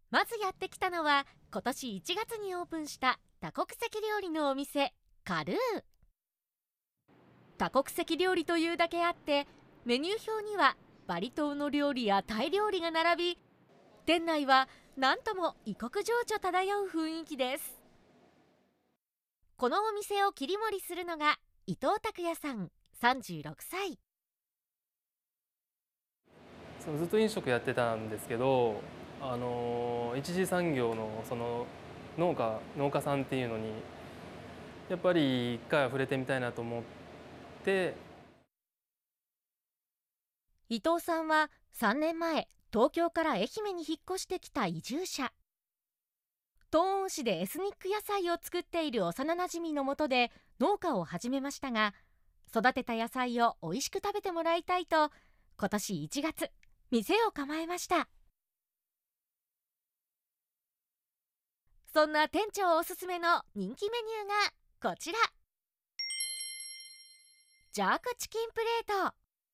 まずやってきたのは今年1月にオープンした多国籍料理のお店カルー。多国籍料理というだけあってメニュー表にはバリ島の料理やタイ料理が並び、店内はなんとも異国情緒漂う雰囲気です。このお店を切り盛りするのが伊藤拓也さん36歳。 ずっと飲食やってたんですけど、一次産業のその農家さんっていうのにやっぱり一回は触れてみたいなと思って。 伊藤さんは3年前東京から愛媛に引っ越してきた移住者。東温市でエスニック野菜を作っている幼なじみのもとで農家を始めましたが、育てた野菜を美味しく食べてもらいたいと今年1月店を構えました。そんな店長おすすめの人気メニューがこちら、ジャークチキンプレート。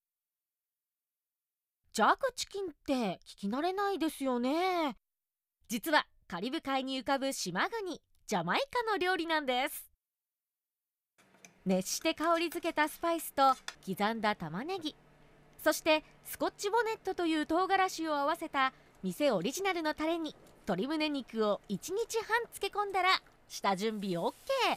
ジャークチキンって聞き慣れないですよね。実はカリブ海に浮かぶ島国ジャマイカの料理なんです。熱して香りづけたスパイスと刻んだ玉ねぎ、そしてスコッチボネットという唐辛子を合わせた店オリジナルのタレに鶏胸肉を1日半漬け込んだら下準備 OK。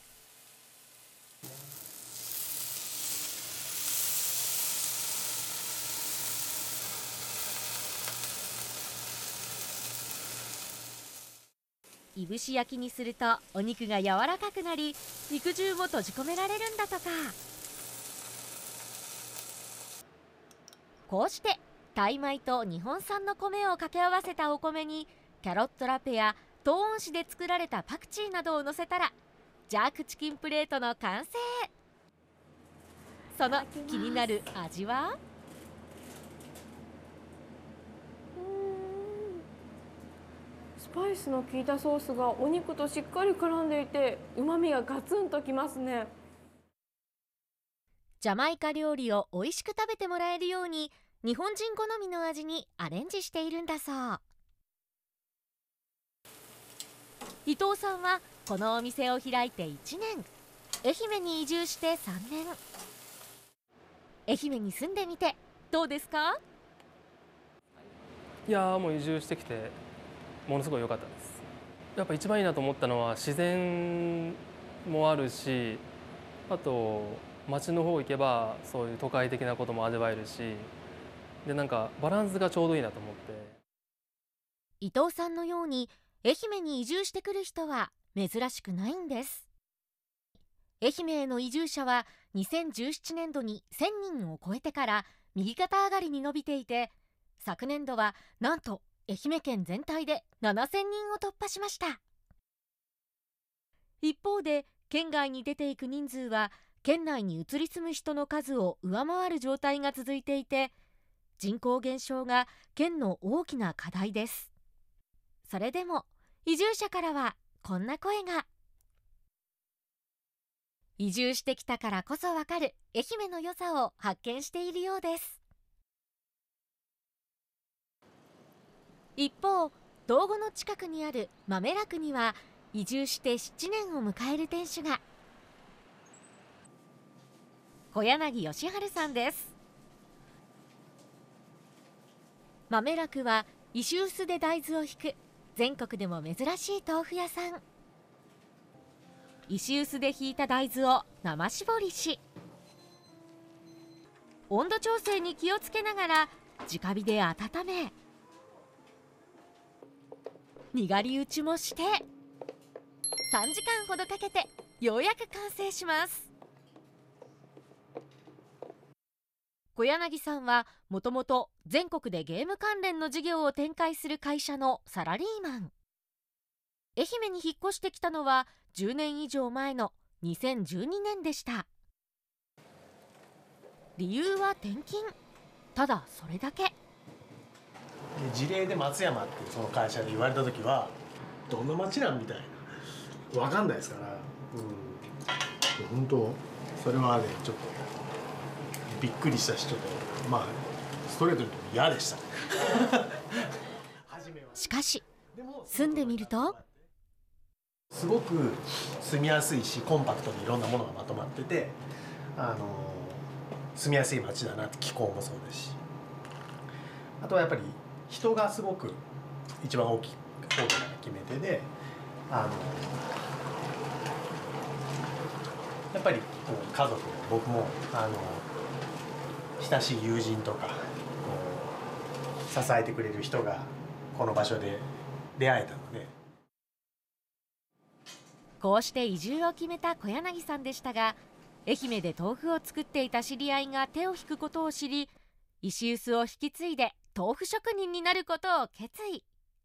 いぶし焼きにするとお肉が柔らかくなり、肉汁も閉じ込められるんだとか。こうしてタイ米と日本産の米を掛け合わせたお米にキャロットラペや東温市で作られたパクチーなどを乗せたらジャークチキンプレートの完成。その気になる味は？ スパイスの効いたソースがお肉としっかり絡んでいて旨味がガツンときますね。 ジャマイカ料理を美味しく食べてもらえるように日本人好みの味にアレンジしているんだそう。伊藤さんはこのお店を開いて1年、愛媛に移住して3年。愛媛に住んでみてどうですか？ いやー、もう移住してきてものすごい良かったです。やっぱ一番いいなと思ったのは自然もあるし、あと街の方行けばそういう都会的なことも味わえるし、でなんかバランスがちょうどいいなと思って。 伊藤さんのように愛媛に移住してくる人は珍しくないんです。愛媛への移住者は2017年度に1000人を超えてから右肩上がりに伸びていて、昨年度はなんと愛媛県全体で7000人を突破しました。一方で県外に出ていく人数は県内に移り住む人の数を上回る状態が続いていて、人口減少が県の大きな課題です。それでも移住者からはこんな声が。移住してきたからこそわかる愛媛の良さを発見しているようです。一方、道後の近くにある豆楽には移住して7年を迎える店主が小柳義治さんです。豆楽は石臼で大豆をひく全国でも珍しい豆腐屋さん。石臼でひいた大豆を生搾りし、温度調整に気をつけながら直火で温め、にがり打ちもして3時間ほどかけてようやく完成します。小柳さんはもともと全国でゲーム関連の事業を展開する会社のサラリーマン。愛媛に引っ越してきたのは10年以上前の2012年でした。理由は転勤、ただそれだけ。 事例で松山っていうその会社で言われた時はどんな街なんみたいな分かんないですから、本当それはねちょっとびっくりしたし、ちょっとまあストレートに言うと嫌でした。 しかし住んでみるとすごく住みやすいしコンパクトにいろんなものがまとまってて、住みやすい街だなって、気候もそうですし、あとはやっぱり人がすごく一番大きな決め手で、やっぱりこう家族も僕も親しい友人とかこう支えてくれる人がこの場所で出会えたので。 こうして移住を決めた小柳さんでしたが、愛媛で豆腐を作っていた知り合いが手を引くことを知り、石臼を引き継いで豆腐職人になることを決意。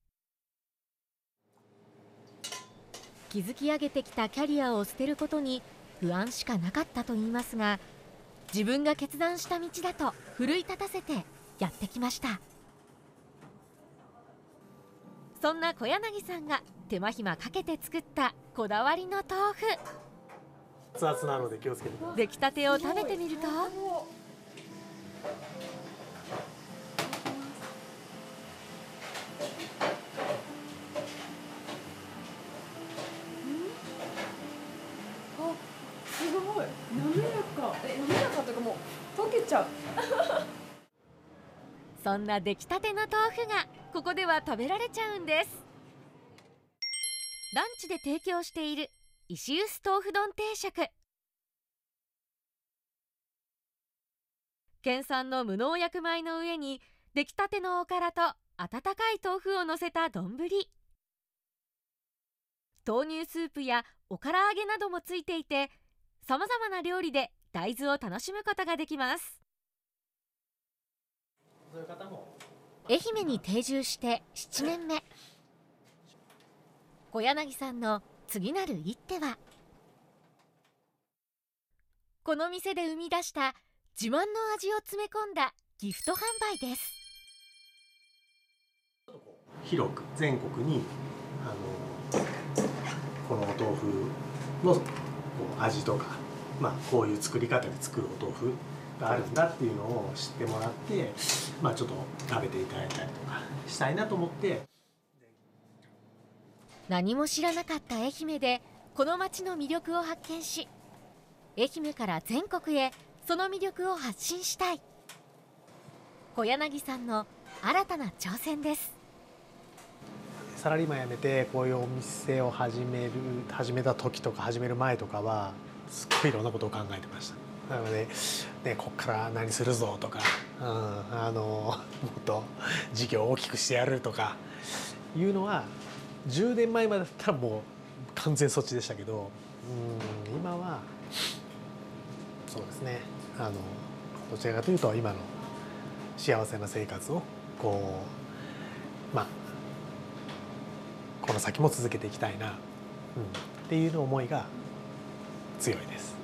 築き上げてきたキャリアを捨てることに不安しかなかったといいますが、自分が決断した道だと奮い立たせてやってきました。そんな小柳さんが手間暇かけて作ったこだわりの豆腐。 熱々なので気をつけてください。 出来たてを食べてみると、 すごい滑らか。滑らかというかもう溶けちゃう。 そんな出来たての豆腐がここでは食べられちゃうんです。ランチで提供している石臼豆腐丼定食。県産の無農薬米の上に出来たてのおからと温かい豆腐をのせた丼。豆乳スープやおから揚げなどもついていて、さまざまな料理で大豆を楽しむことができます。愛媛に定住して7年目、小柳さんの次なる一手は、この店で生み出した自慢の味を詰め込んだギフト販売です。 広く全国にこのお豆腐のこう味とか、こういう作り方で作るお豆腐があるんだっていうのを知ってもらって、ちょっと食べていただいたりとかしたいなと思って。 何も知らなかった愛媛でこの町の魅力を発見し、愛媛から全国へその魅力を発信したい。小柳さんの新たな挑戦です。 サラリーマン辞めてこういうお店を始めた時とか始める前とかはすっごいいろんなことを考えてました。なので、こっから何するぞとか、もっと事業を大きくしてやるとかいうのは10年前までだったらもう完全そっちでしたけど、今はそうですね、どちらかというと今の幸せな生活をこの先も続けていきたいな、っていう思いが強いです。